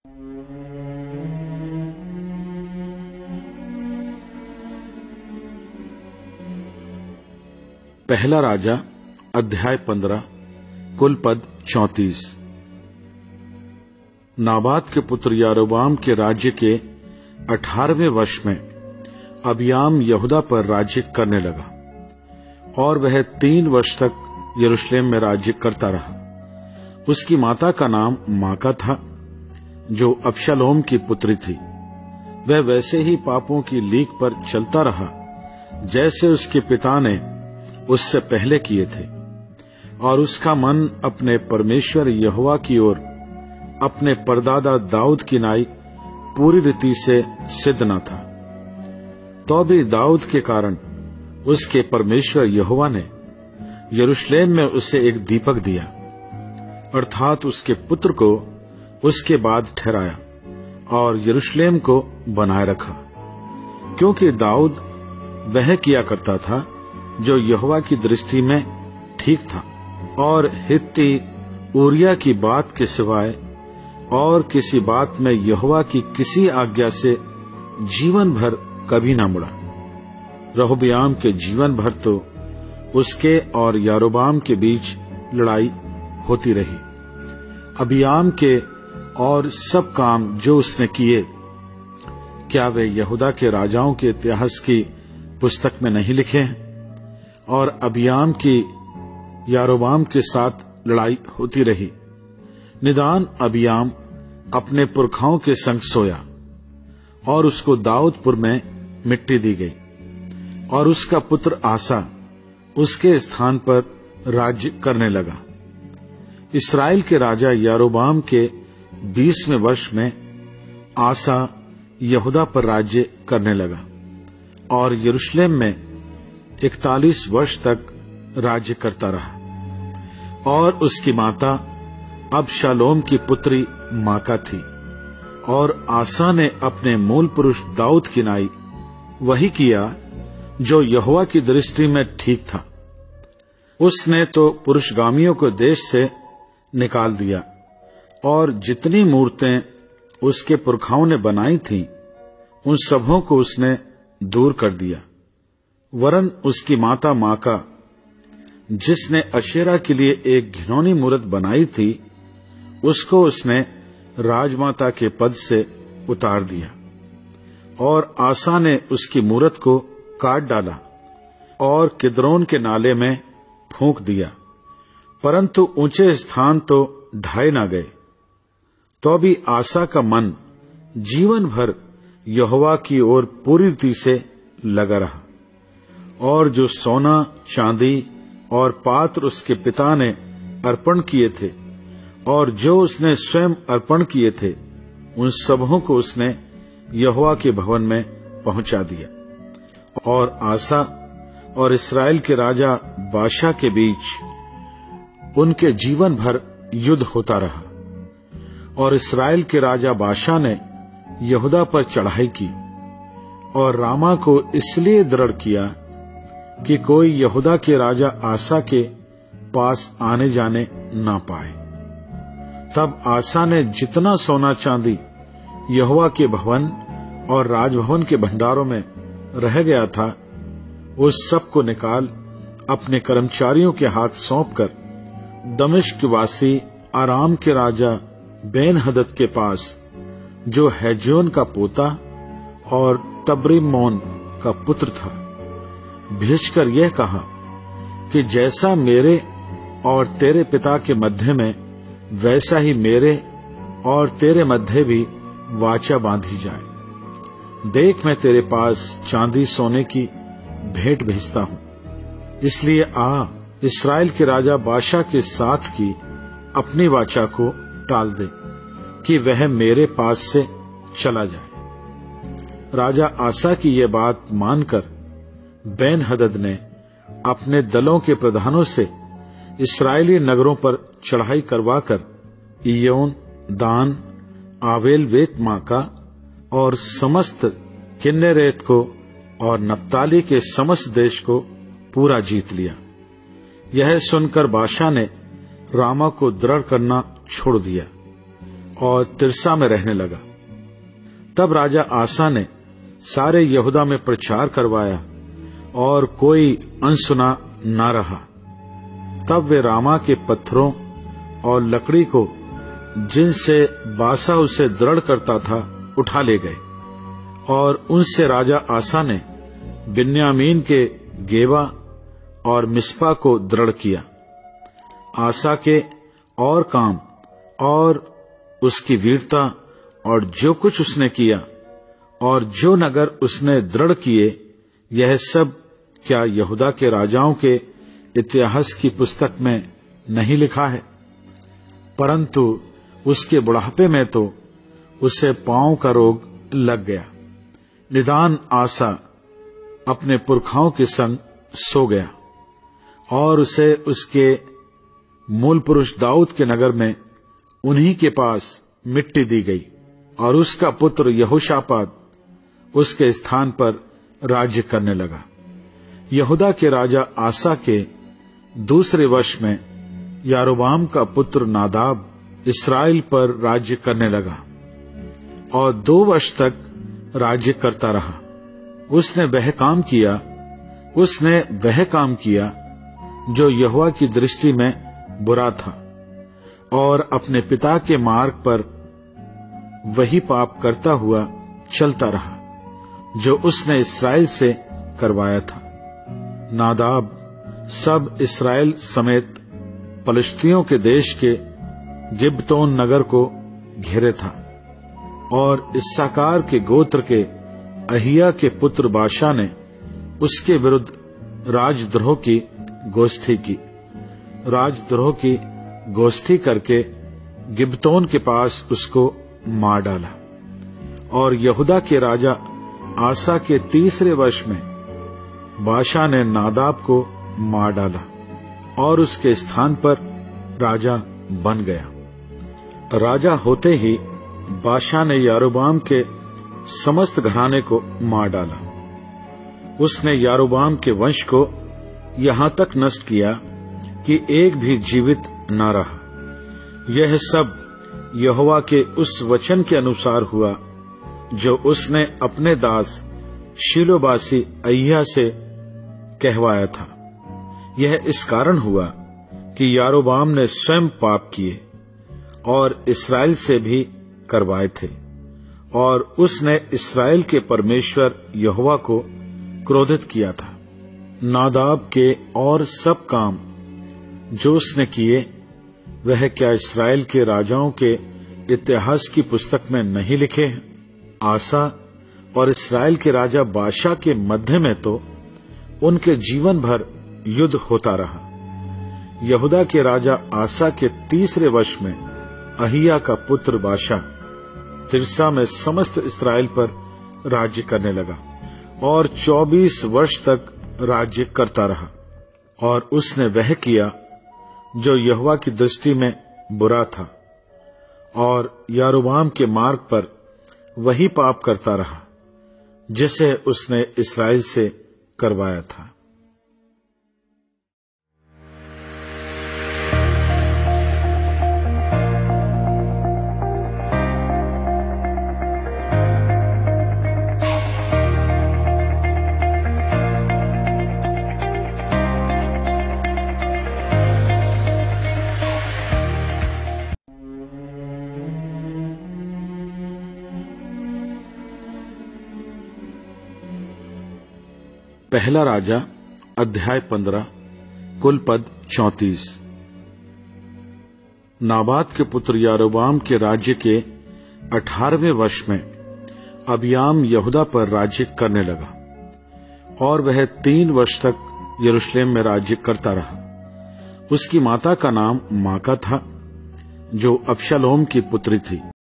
पहला राजा अध्याय 15 कुल पद 34। नाबात के पुत्र यारोबाम के राज्य के 18वें वर्ष में अबियाम यहूदा पर राज्य करने लगा और वह 3 वर्ष तक यरूशलेम में राज्य करता रहा। उसकी माता का नाम माका था, जो अबशालोम की पुत्री थी। वह वैसे ही पापों की लीक पर चलता रहा जैसे उसके पिता ने उससे पहले किए थे, और उसका मन अपने परमेश्वर यहोवा की ओर अपने परदादा दाऊद की नाई पूरी रीति से सिद्ध न था। तो भी दाऊद के कारण उसके परमेश्वर यहोवा ने यरूशलेम में उसे एक दीपक दिया, अर्थात उसके पुत्र को उसके बाद ठहराया और यरूशलेम को बनाए रखा, क्योंकि दाऊद वह किया करता था जो यहोवा की दृष्टि में ठीक था, और हित्ती ऊरिया की बात के सिवाय और किसी बात में यहोवा की किसी आज्ञा से जीवन भर कभी न मुड़ा। रहबियाम के जीवन भर तो उसके और यारोबाम के बीच लड़ाई होती रही। अबियाम के और सब काम जो उसने किए, क्या वे यहूदा के राजाओं के इतिहास की पुस्तक में नहीं लिखे हैं? और अबियाम की यारोबाम के साथ लड़ाई होती रही। निदान अबियाम अपने पुरखाओं के संग सोया और उसको दाऊदपुर में मिट्टी दी गई, और उसका पुत्र आसा उसके स्थान पर राज्य करने लगा। इस्राएल के राजा यारोबाम के 20वें वर्ष में आसा यहूदा पर राज्य करने लगा और यरूशलेम में 41 वर्ष तक राज्य करता रहा। और उसकी माता अबशालोम की पुत्री माका थी, और आसा ने अपने मूल पुरुष दाऊद की नाई वही किया जो यहोवा की दृष्टि में ठीक था। उसने तो पुरुषगामियों को देश से निकाल दिया, और जितनी मूर्तें उसके पुरखाओं ने बनाई थीं, उन सबों को उसने दूर कर दिया। वरन उसकी माता माका, जिसने अशेरा के लिए एक घिनौनी मूरत बनाई थी, उसको उसने राजमाता के पद से उतार दिया, और आसा ने उसकी मूरत को काट डाला और किद्रोन के नाले में फूंक दिया, परंतु ऊंचे स्थान तो ढाए न गए। तो भी आसा का मन जीवन भर यहोवा की ओर पूरी रीति से लगा रहा, और जो सोना चांदी और पात्र उसके पिता ने अर्पण किए थे और जो उसने स्वयं अर्पण किए थे, उन सबों को उसने यहोवा के भवन में पहुंचा दिया। और आसा और इस्राएल के राजा बाशा के बीच उनके जीवन भर युद्ध होता रहा, और इस्राएल के राजा बाशा ने यहूदा पर चढ़ाई की और रामा को इसलिए दृढ़ किया कि कोई यहूदा के राजा आसा के पास आने जाने ना पाए। तब आसा ने जितना सोना चांदी यहोवा के भवन और राजभवन के भंडारों में रह गया था, उस सब को निकाल अपने कर्मचारियों के हाथ सौंपकर दमिश्क वासी आराम के राजा बेन-हदद के पास, जो हेजोन का पोता और तब्रिम्मोन का पुत्र था, भेजकर यह कहा कि जैसा मेरे और तेरे पिता के मध्य में, वैसा ही मेरे और तेरे मध्य भी वाचा बांधी जाए। देख, मैं तेरे पास चांदी सोने की भेंट भेजता हूं, इसलिए आ, इस्राएल के राजा बाशा के साथ की अपनी वाचा को टाल दे कि वह मेरे पास से चला जाए। राजा आसा की यह बात मानकर बेन-हदद ने अपने दलों के प्रधानों से इस्राएली नगरों पर चढ़ाई करवाकर इय्योन, दान, आवेल वेत माका और समस्त किन्नेरेत को और नप्ताली के समस्त देश को पूरा जीत लिया। यह सुनकर बाशा ने रामा को दृढ़ करना छोड़ दिया और तिर्सा में रहने लगा। तब राजा आसा ने सारे यहूदा में प्रचार करवाया और कोई अनसुना न रहा। तब वे रामा के पत्थरों और लकड़ी को जिनसे बासा उसे दृढ़ करता था उठा ले गए, और उनसे राजा आसा ने बिन्यामीन के गेबा और मिस्पा को दृढ़ किया। आसा के और काम और उसकी वीरता और जो कुछ उसने किया और जो नगर उसने दृढ़ किए, यह सब क्या यहूदा के राजाओं के इतिहास की पुस्तक में नहीं लिखा है? परंतु उसके बुढ़ापे में तो उसे पांव का रोग लग गया। निदान आसा अपने पुरखाओं के संग सो गया, और उसे उसके मूल पुरुष दाऊद के नगर में उन्हीं के पास मिट्टी दी गई, और उसका पुत्र यहोशापात उसके स्थान पर राज्य करने लगा। यहूदा के राजा आसा के दूसरे वर्ष में यारोबाम का पुत्र नादाब इस्राएल पर राज्य करने लगा, और 2 वर्ष तक राज्य करता रहा। उसने वह काम किया जो यहोवा की दृष्टि में बुरा था, और अपने पिता के मार्ग पर वही पाप करता हुआ चलता रहा जो उसने इस्राएल से करवाया था। नादाब सब इस्राएल समेत पलिश्तियों के देश के गिब्बतोन नगर को घेरे था, और इस्साकार के गोत्र के अहिया के पुत्र बाशा ने उसके विरुद्ध राजद्रोह की गोष्ठी करके गिब्बतोन के पास उसको मार डाला। और यहूदा के राजा आसा के 3रे वर्ष में बाशा ने नादाब को मार डाला और उसके स्थान पर राजा बन गया। राजा होते ही बाशा ने यारोबाम के समस्त घराने को मार डाला। उसने यारोबाम के वंश को यहां तक नष्ट किया कि एक भी जीवित न रहा। यह सब यहोवा के उस वचन के अनुसार हुआ जो उसने अपने दास शीलोबासी अय्या से कहवाया था। यह इस कारण हुआ कि यारोबाम ने स्वयं पाप किए और इस्राएल से भी करवाए थे, और उसने इस्राएल के परमेश्वर यहोवा को क्रोधित किया था। नादाब के और सब काम जो उसने किए, वह क्या इस्राएल के राजाओं के इतिहास की पुस्तक में नहीं लिखे हैं? आसा और इस्राएल के राजा बाशा के मध्य में तो उनके जीवन भर युद्ध होता रहा। यहूदा के राजा आसा के 3रे वर्ष में अहिया का पुत्र बाशा तिर्सा में समस्त इस्राएल पर राज्य करने लगा, और 24 वर्ष तक राज्य करता रहा। और उसने वह किया जो यहोवा की दृष्टि में बुरा था, और यारोबाम के मार्ग पर वही पाप करता रहा जिसे उसने इस्राएल से करवाया था। पहला राजा अध्याय 15 कुल पद 34। नाबात के पुत्र यारोबाम के राज्य के 18वें वर्ष में अबियाम यहूदा पर राज्य करने लगा, और वह 3 वर्ष तक यरूशलेम में राज्य करता रहा। उसकी माता का नाम माका था, जो अबशालोम की पुत्री थी।